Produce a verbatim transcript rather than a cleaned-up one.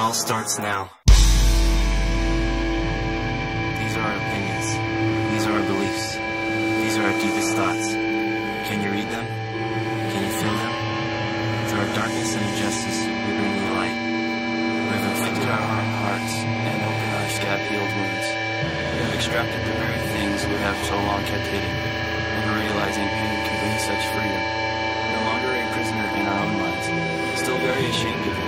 all starts now. These are our opinions. These are our beliefs. These are our deepest thoughts. Can you read them? Can you feel them? Through our darkness and injustice, we bring you light. We have inflicted our harmed hearts and opened our scab-healed wounds. We have extracted the very things we have so long kept hidden, and we're realizing pain can bring such freedom. No longer a prisoner in our own minds, still very ashamed of it.